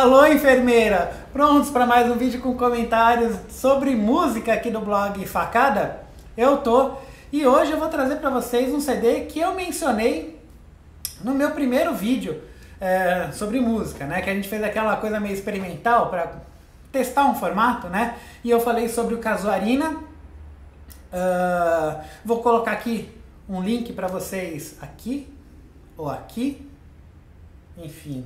Alô, enfermeira! Prontos para mais um vídeo com comentários sobre música aqui do blog Facada? Eu tô, e hoje eu vou trazer para vocês um CD que eu mencionei no meu primeiro vídeo sobre música, né? Que a gente fez aquela coisa meio experimental para testar um formato, né? E eu falei sobre o Casuarina. Vou colocar aqui um link para vocês aqui ou aqui, enfim.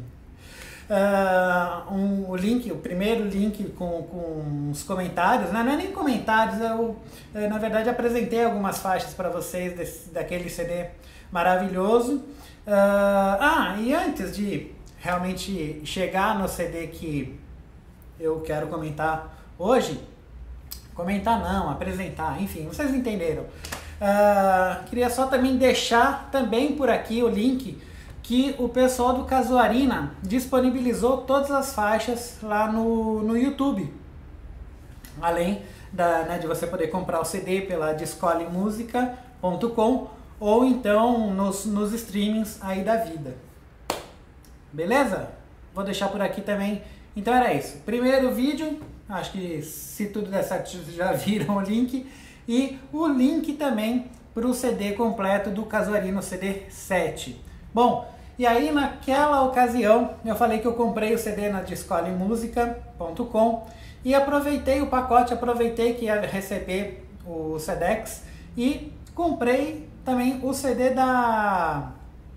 O link, o primeiro link com os comentários, né? Não é nem comentários, eu na verdade apresentei algumas faixas para vocês daquele CD maravilhoso. E antes de realmente chegar no CD que eu quero comentar hoje, comentar não, apresentar, enfim, vocês entenderam. Queria só também deixar também por aqui o link que o pessoal do Casuarina disponibilizou todas as faixas lá no YouTube. Além de você poder comprar o CD pela discolemusica.com ou então nos streamings aí da vida. Beleza? Vou deixar por aqui também. Então era isso. Primeiro vídeo, acho que se tudo der certo vocês já viram o link. E o link também para o CD completo do Casuarina, o CD 7. Bom, e aí naquela ocasião eu falei que eu comprei o CD na discolemusica.com e aproveitei o pacote, aproveitei que ia receber o Sedex e comprei também o CD da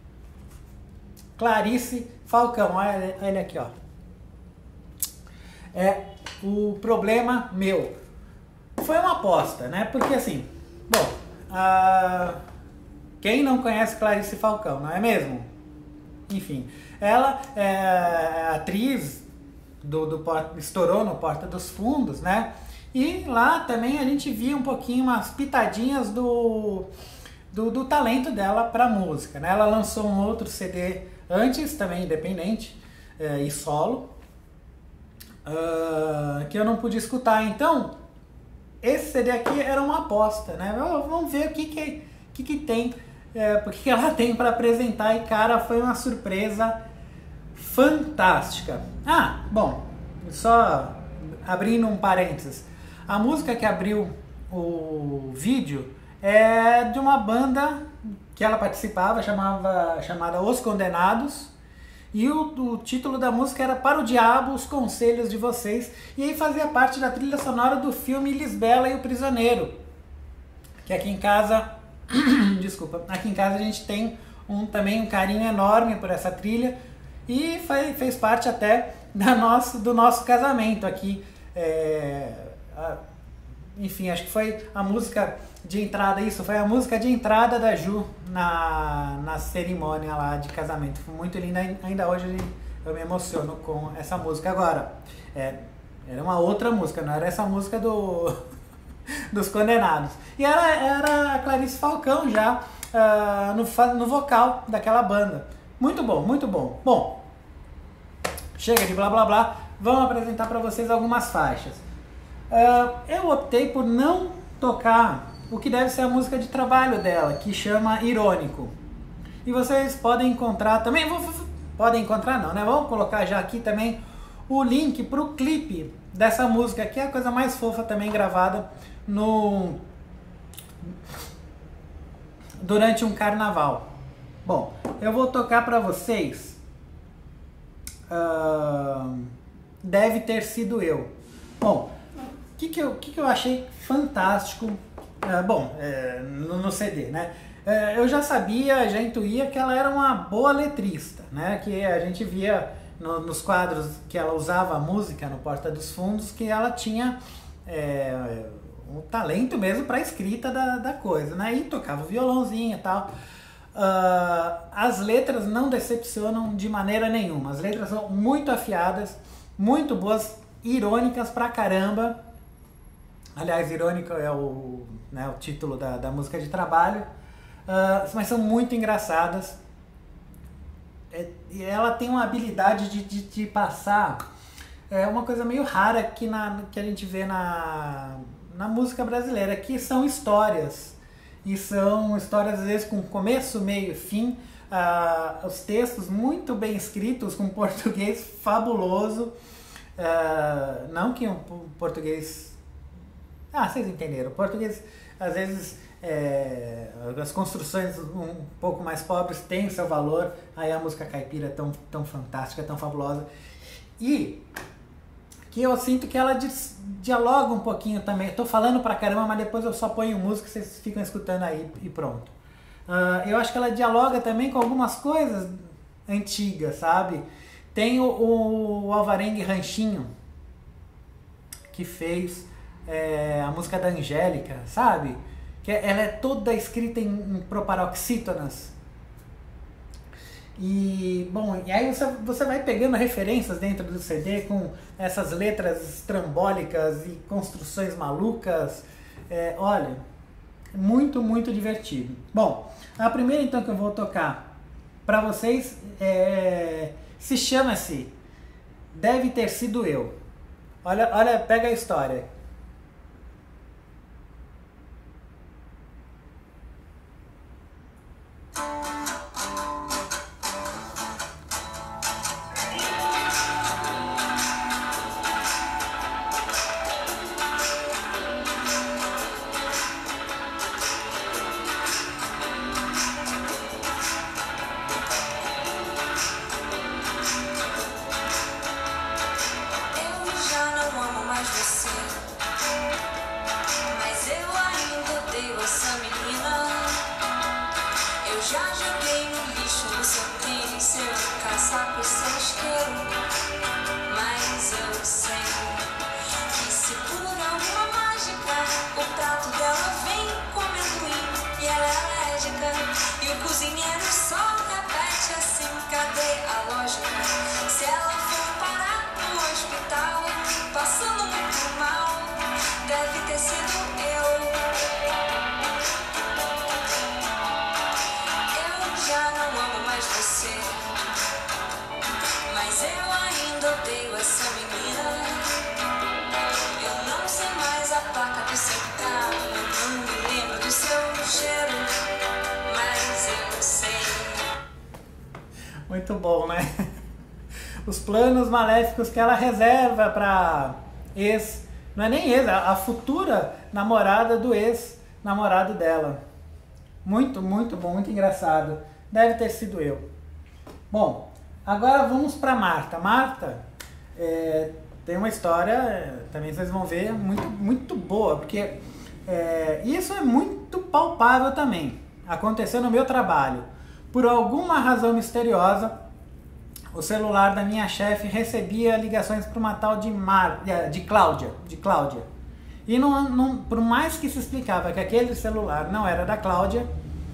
Clarice Falcão. Olha ele aqui, ó. É O Problema Meu. Foi uma aposta, né? Porque assim, bom, quem não conhece Clarice Falcão, não é mesmo? Enfim, ela é atriz estourou no Porta dos Fundos, né? E lá também a gente via um pouquinho, umas pitadinhas do talento dela para música, né? Ela lançou um outro CD antes, também independente e solo, que eu não pude escutar. Então, esse CD aqui era uma aposta, né? Vamos ver o que tem, porque ela tem para apresentar. E cara, foi uma surpresa fantástica. Bom, só abrindo um parênteses, a música que abriu o vídeo é de uma banda que ela participava, chamada Os Condenados. E o título da música era Para o Diabo, os Conselhos de Vocês. E aí fazia parte da trilha sonora do filme Lisbela e o Prisioneiro. Que aqui em casa, desculpa, aqui em casa a gente tem também um carinho enorme por essa trilha. E fez parte até do nosso casamento aqui. Enfim, acho que foi a música de entrada, foi a música de entrada da Ju na cerimônia lá de casamento. Foi muito linda, ainda hoje eu me emociono com essa música. Agora, era uma outra música, não era essa música dos Condenados. E era a Clarice Falcão já no vocal daquela banda. Muito bom, muito bom. Bom, chega de blá blá blá, vamos apresentar para vocês algumas faixas. Eu optei por não tocar o que deve ser a música de trabalho dela, que chama Irônico. E vocês podem encontrar também, podem encontrar não, né? Vamos colocar já aqui também o link para o clipe dessa música, que é a coisa mais fofa também gravada durante um carnaval. Bom, eu vou tocar para vocês Deve Ter Sido Eu. Bom, o que eu achei fantástico no CD, né? Eu já sabia, já intuía que ela era uma boa letrista, né? Que a gente via nos quadros que ela usava a música no Porta dos Fundos, que ela tinha um talento mesmo para a escrita da coisa, né? E tocava o violãozinho e tal. As letras não decepcionam de maneira nenhuma. As letras são muito afiadas, muito boas, irônicas pra caramba. Aliás, irônico é o título da música de trabalho. Mas são muito engraçadas. E ela tem uma habilidade de passar uma coisa meio rara que a gente vê na música brasileira, que são histórias. E são histórias, às vezes, com começo, meio e fim, os textos muito bem escritos, com português fabuloso. Não que um português... vocês entenderam. O português, às vezes, as construções um pouco mais pobres têm seu valor. Aí a música caipira é tão fantástica, tão fabulosa. E que eu sinto que ela dialoga um pouquinho também. Estou falando pra caramba, mas depois eu só ponho música, vocês ficam escutando aí e pronto. Eu acho que ela dialoga também com algumas coisas antigas, sabe? Tem o Alvarengue Ranchinho, que fez a música da Angélica, sabe? Que ela é toda escrita em proparoxítonas. E, bom, e aí você vai pegando referências dentro do CD com essas letras estrambólicas e construções malucas. Olha, muito, muito divertido. Bom, a primeira então que eu vou tocar pra vocês se chama-se Deve Ter Sido Eu. Olha, pega a história. Muito bom, né? Os planos maléficos que ela reserva pra não é nem ex, a futura namorada do ex-namorado dela. Muito, muito bom, muito engraçado. Deve ter sido eu. Bom, agora vamos pra Marta. Marta tem uma história, também vocês vão ver, muito, muito boa, porque isso é muito palpável também. Aconteceu no meu trabalho. Por alguma razão misteriosa, o celular da minha chefe recebia ligações para uma tal de Cláudia. E por mais que se explicava que aquele celular não era da Cláudia,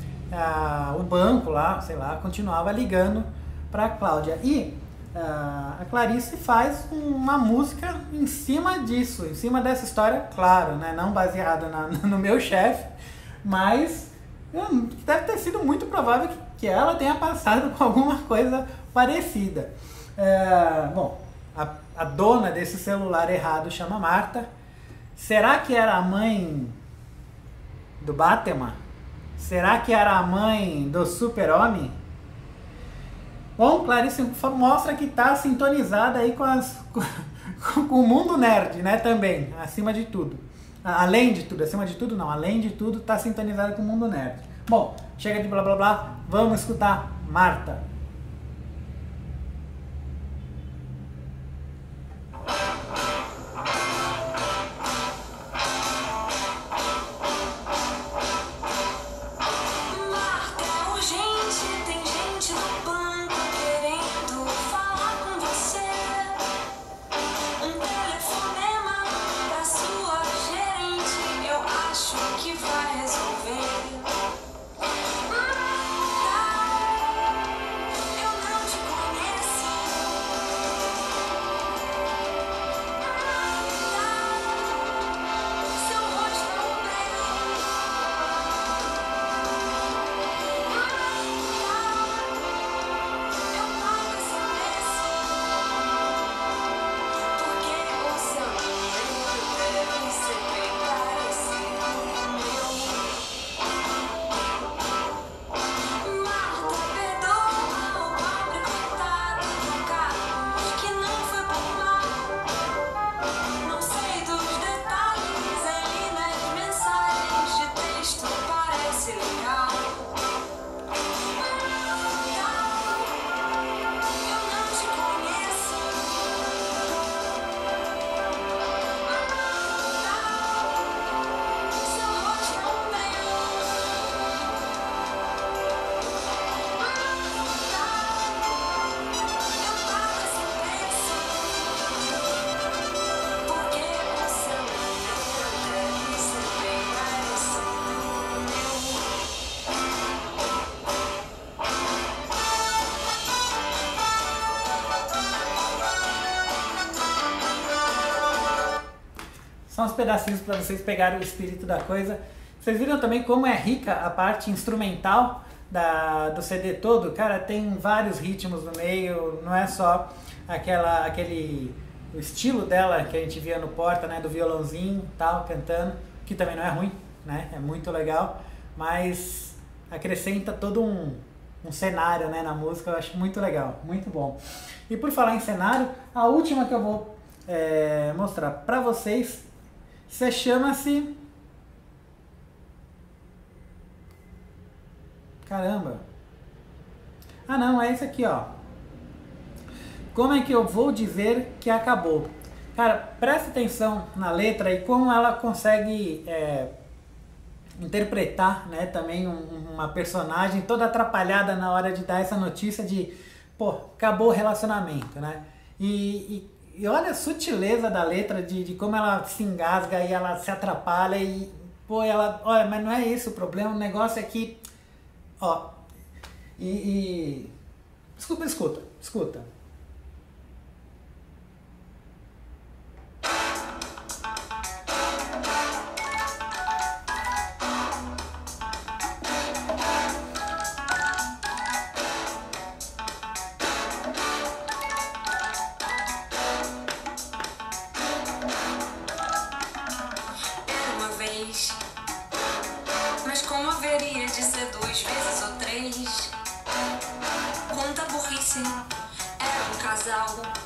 o banco lá, sei lá, continuava ligando para a Cláudia. E a Clarice faz uma música em cima disso, em cima dessa história, claro, né, não baseada no meu chefe, mas deve ter sido muito provável que ela tenha passado com alguma coisa parecida. Bom, a dona desse celular errado chama Marta. Será que era a mãe do Batman? Será que era a mãe do Super-Homem? Bom, Clarice mostra que está sintonizada aí com o mundo nerd, né, também, acima de tudo. Além de tudo, acima de tudo não, além de tudo está sintonizada com o mundo nerd. Bom, chega de blá blá blá, vamos escutar Marta. só uns pedacinhos para vocês pegarem o espírito da coisa. Vocês viram também como é rica a parte instrumental do CD todo? Cara, tem vários ritmos no meio, não é só o estilo dela que a gente via no Porta, né, do violãozinho e tal, cantando, que também não é ruim, né, é muito legal, mas acrescenta todo um cenário, né, na música, eu acho muito legal, muito bom. E por falar em cenário, a última que eu vou mostrar pra vocês, chama-se... Caramba! Ah não, é esse aqui, ó. Como é que eu vou dizer que acabou? Cara, presta atenção na letra e como ela consegue interpretar, né, também uma personagem toda atrapalhada na hora de dar essa notícia de, pô, acabou o relacionamento, né? E olha a sutileza da letra, de como ela se engasga e ela se atrapalha e, pô, olha, mas não é esse o problema, o negócio é que, ó, escuta. Mas como haveria de ser 2 vezes ou 3? Quanta burrice, era um casal.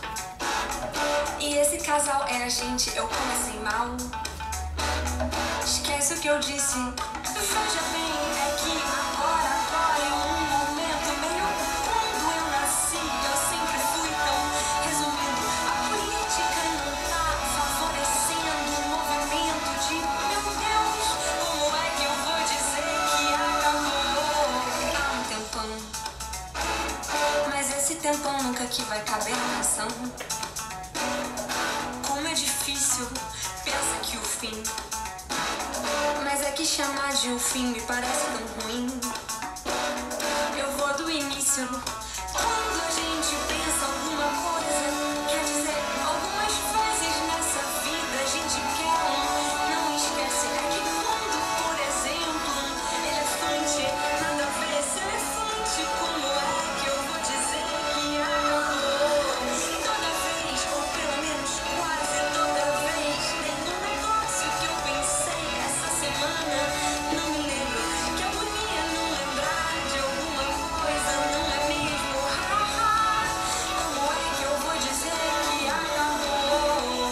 E esse casal é a gente, eu comecei mal. Esquece o que eu disse, veja bem, é que agora em um momento meio quando eu nasci, eu sempre fui tão resumindo. A política não tá favorecendo o movimento de, meu Deus, como é que eu vou dizer que acabou? Há um tempão, mas esse tempão nunca que vai caber na canção. Como é difícil, pensa que o fim, mas é que chamar de o fim me parece tão ruim. Eu vou do início. Quando a gente pensa alguma coisa, quer dizer, algumas vezes nessa vida a gente quer não esquece. É que quando, por exemplo, elefante, nada a ver esse elefante, como é que eu vou dizer que acabou? Toda vez, ou pelo menos quase toda vez, tem um negócio que eu pensei essa semana, não me lembro, que agonia não lembrar de alguma coisa, não é mesmo? Como é que eu vou dizer que acabou?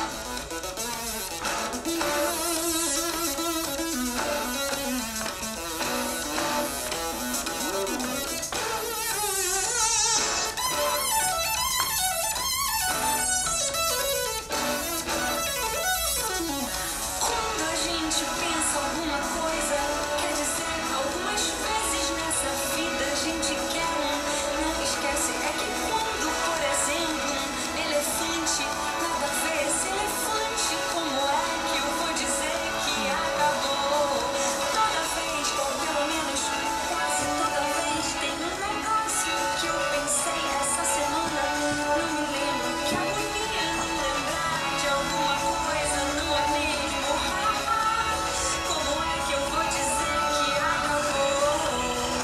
Quando a gente pensa alguma coisa, quer dizer, algumas vezes nessa vida a gente quer não esquece. É que quando, por exemplo, elefante, nada a ver esse elefante, como é que eu vou dizer que acabou? Toda vez, ou pelo menos quase toda vez, tem um negócio que eu pensei essa semana, não me lembro, que agonia não lembrar de alguma coisa, não é mesmo? Como é que eu vou dizer que acabou?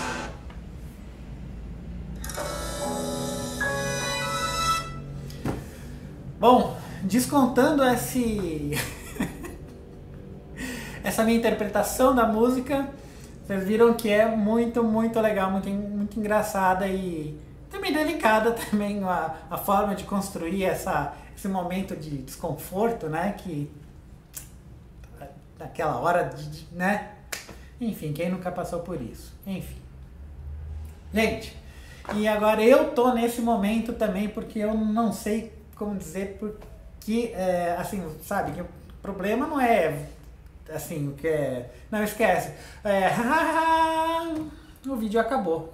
Bom, descontando essa minha interpretação da música, vocês viram que é muito, muito legal, muito, muito engraçada e também delicada também a forma de construir esse momento de desconforto, né? Que naquela hora, né? Enfim, quem nunca passou por isso? Enfim. Gente, e agora eu tô nesse momento também porque eu não sei como dizer, porque, assim, sabe, que o problema não é, assim, o que é... Não, esquece. O vídeo acabou.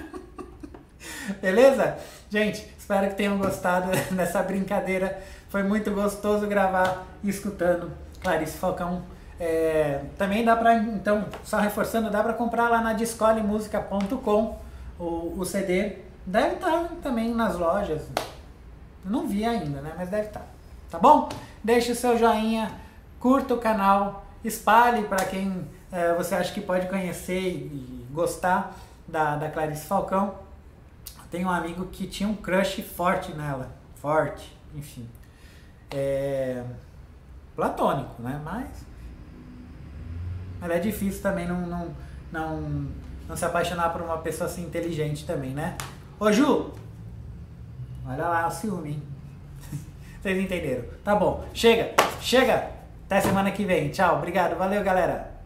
Beleza? Gente, espero que tenham gostado dessa brincadeira. Foi muito gostoso gravar e escutando Clarice Falcão. Também dá pra, então, só reforçando, dá pra comprar lá na discolemusica.com o CD. Deve estar também nas lojas. Não vi ainda, né? Mas deve estar. Tá bom? Deixe o seu joinha, curta o canal, espalhe para quem você acha que pode conhecer e gostar da Clarice Falcão. Tem um amigo que tinha um crush forte nela, forte, enfim. Platônico, né? Mas é difícil também não se apaixonar por uma pessoa assim inteligente também, né? Ô Ju, olha lá o ciúme, hein? Vocês entenderam? Tá bom, chega! Até semana que vem. Tchau, obrigado, valeu galera!